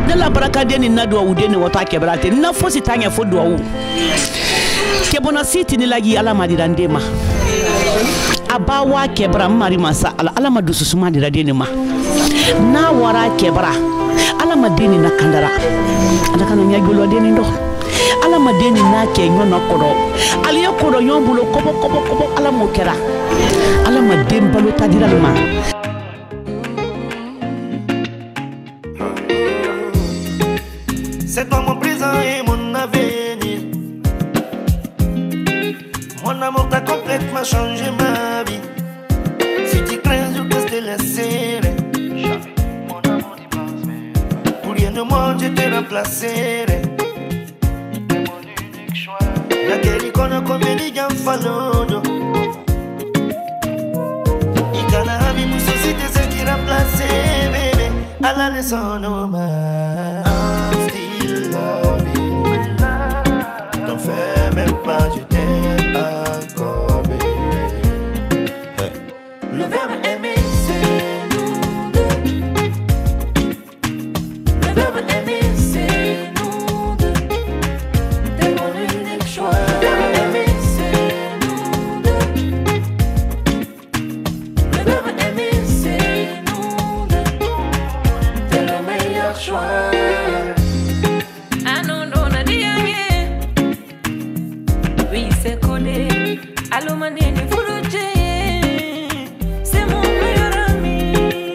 ne la baraka de ni na do awude ni wota kebrate na fosi tanya fo do awu ke bona siti ni lagi ala madirande ma abawa kebra mari masa ala madusu suma dirade ni ma na wara kebra ala madeni na kandara ala kana nyagolo de ni ndo ala madeni na ke nyono kodo ali yakodo nyombulo kobo ala mokera ala madem balo tadira ma. C'est toi mon présent et mon avenir. Mon amour t'a complètement changé ma vie. Si tu crains, je peux te laisser. Mon amour n'y pense pas. Pour rien au monde, je te remplacerai. C'est mon unique choix. Laquelle icône comme les gens fallent. Il y a un ami pour société, c'est qui remplace, bébé. À la leçon, no man. Love you. T'en fais même pas, je t'aime encore, bébé. Le verbe aimer, c'est nous deux. Le verbe aimer, c'est nous deux. T'es mon unique choix. Le verbe aimer, c'est nous deux. Le verbe aimer, c'est nous deux. T'es le meilleur choix. Allô manene furoje, c'est mon meilleur ami,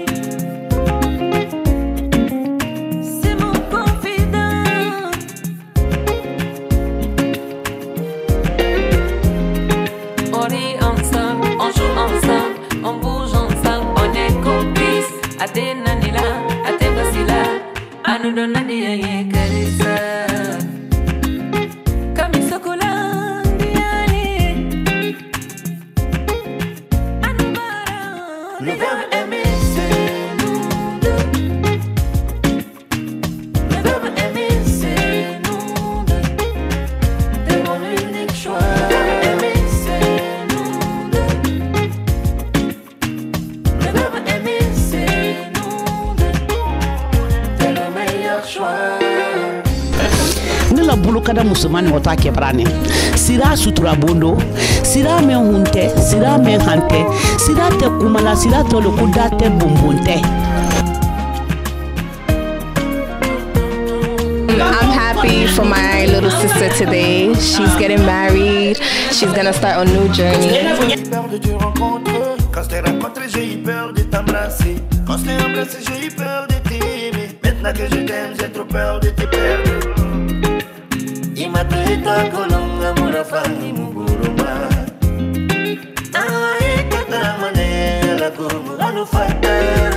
c'est mon confident. On est ensemble, on joue ensemble, on bouge ensemble, on est complices. Ate nanila, ate basila, anu dona diye karisa. Le verbe aimer, c'est nous deux. Le verbe aimer, c'est nous deux. T'es mon unique choix. Le verbe aimer, c'est nous deux. Le verbe aimer, c'est nous deux. T'es le meilleur choix. Nila bulu kada musulmani wota kebrane Sira sutura bondo Sira men hunte Sira men hante Sira te kumala Sira tolo kudate bumbunte. I'm happy for my little sister today. She's getting married. She's gonna start a new journey. J'ai peur de te rencontrer. Quand je t'ai rencontré, j'ai eu peur de t'embrasser. Quand je t'ai embrassé, j'ai eu peur de t'aimer. Maintenant que je t'aime, j'ai trop peur de te perdre. Imateta kolonga murafani muguruma. Ai kata mane la kumu alufata.